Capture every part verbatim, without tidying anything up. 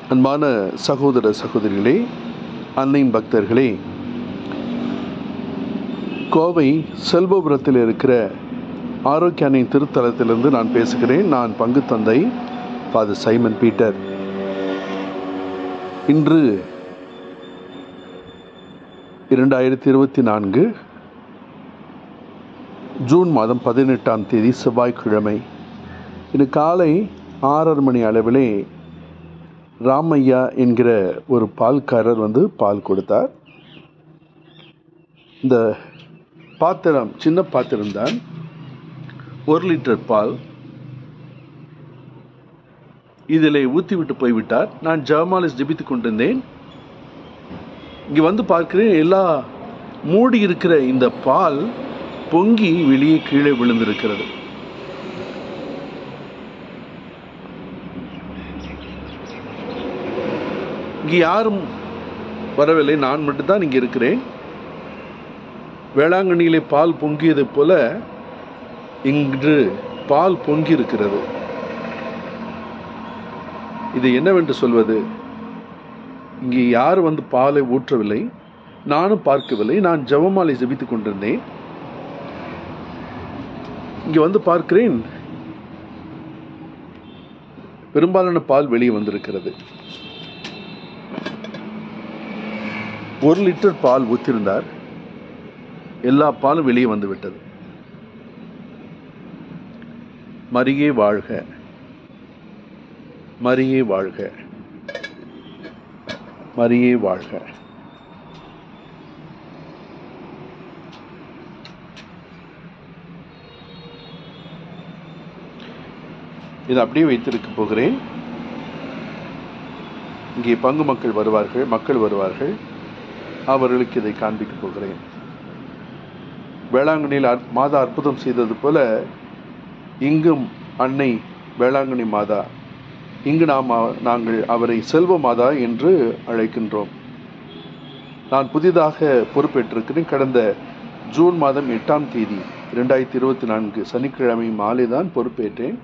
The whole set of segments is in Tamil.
அன்பான சகோதர சகோதரிகளே, அன்னையின் பக்தர்களே, கோவை செல்வபுரத்தில் இருக்கிற ஆரோக்கிய அன்னை திருத்தலத்திலிருந்து நான் பேசுகிறேன். நான் பங்கு தந்தை ஃபாதர் சைமன் பீட்டர். இன்று இரண்டாயிரத்தி இருபத்தி நான்கு ஜூன் மாதம் பதினெட்டாம் தேதி செவ்வாய்க்கிழமை. இது காலை ஆறரை மணி அளவிலே ராமையா என்கிற ஒரு பால்காரர் வந்து பால் கொடுத்தார். இந்த பாத்திரம் சின்ன பாத்திரம்தான், ஒரு லிட்டர் பால் இதில் ஊற்றிவிட்டு போய்விட்டார். நான் ஜெபமாலை ஜெபித்து கொண்டிருந்தேன். இங்கே வந்து பார்க்கிறேன், எல்லா மூடி இருக்கிற இந்த பால் பொங்கி வெளியே கீழே விழுந்திருக்கிறது. இங்கே யாரும் வரவில்லை, நான் மட்டும்தான் இங்கே இருக்கிறேன். வேளாங்கண்ணியிலே பால் பொங்கியது போல இன்று பால் பொங்கி இருக்கிறது. இது என்னவென்று சொல்வது? இங்கே யாரும் வந்து பாலை ஊற்றவில்லை, நானும் பார்க்கவில்லை. நான் ஜெபமாலை ஜெபித்துக் கொண்டிருந்தேன். இங்கே வந்து பார்க்கிறேன், பெரும்பாலான பால் வெளியே வந்திருக்கிறது. ஒரு லிட்டர் பால் ஊற்றிருந்தார், எல்லா பாலும் வெளியே வந்து விட்டது. மரியே வாழ்க, மரியே வாழ்க, மரியே வாழ்க. இதை அப்படியே வைத்திருக்க போகிறேன். இங்கே பங்கு மக்கள் வருவார்கள், மக்கள் வருவார்கள், அவர்களுக்கு இதை காண்பிக்க போகிறேன். வேளாங்கண்ணியில் மாதா அற்புதம் செய்தது போல இங்கும் அன்னை வேளாங்கண்ணி மாதா, இங்கு நாம் நாங்கள் அவரை செல்வ மாதா என்று அழைக்கின்றோம். நான் புதிதாக பொறுப்பேற்றிருக்கிறேன். கடந்த ஜூன் மாதம் எட்டாம் தேதி இரண்டாயிரத்தி இருபத்தி நான்கு சனிக்கிழமை மாலை தான் பொறுப்பேற்றேன்.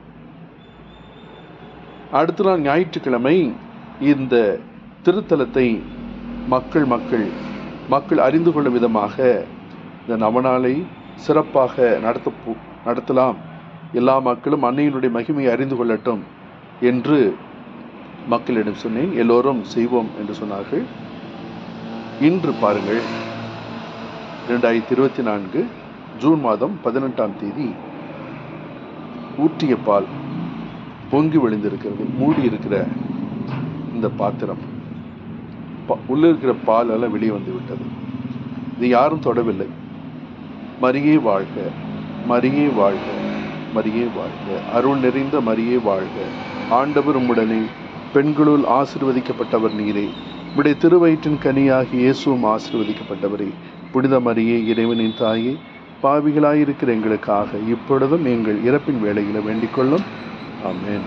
அடுத்த நாள் ஞாயிற்றுக்கிழமை இந்த திருத்தலத்தை மக்கள் மக்கள் மக்கள் அறிந்து கொள்ளும் விதமாக இந்த நவநாளை சிறப்பாக நடத்த நடத்தலாம், எல்லா மக்களும் அன்னையினுடைய மகிமையை அறிந்து கொள்ளட்டும் என்று மக்களிடம் சொன்னேன். எல்லோரும் செய்வோம் என்று சொன்னார்கள். இன்று பாருங்கள், இரண்டாயிரத்தி இருபத்தி நான்கு ஜூன் மாதம் பதினெட்டாம் தேதி ஊற்றிய பால் பொங்கி விழுந்திருக்கிறது. மூடி இருக்கிற இந்த பாத்திரம் உள்ள இருக்கிற பால் எல்லாம் வெளியே வந்து விட்டது. இது யாரும் தொடவில்லை. மரியே வாழ்க, மரியே வாழ்க, மரியே வாழ்க. அருள் நிறைந்த மரியே வாழ்க. ஆண்டவர் உம்முடனே, பெண்களுள் ஆசீர்வதிக்கப்பட்டவர் நீரே, உம்முடைய திருவயிற்றின் கனியாகி இயேசுவும் ஆசீர்வதிக்கப்பட்டவரே. புனித மரியே, இறைவனின் தாயே, பாவிகளாயிருக்கிற எங்களுக்காக இப்பொழுதும் எங்கள் இறப்பின் வேளையில வேண்டிக் கொள்ளும். ஆமென்.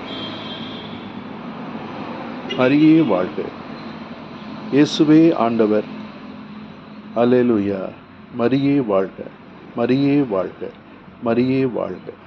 மரியே வாழ்க. இயேசுவே ஆண்டவர். அல்லேலூயா. மரியே வாழ்க, மரியே வாழ்க, மரியே வாழ்க.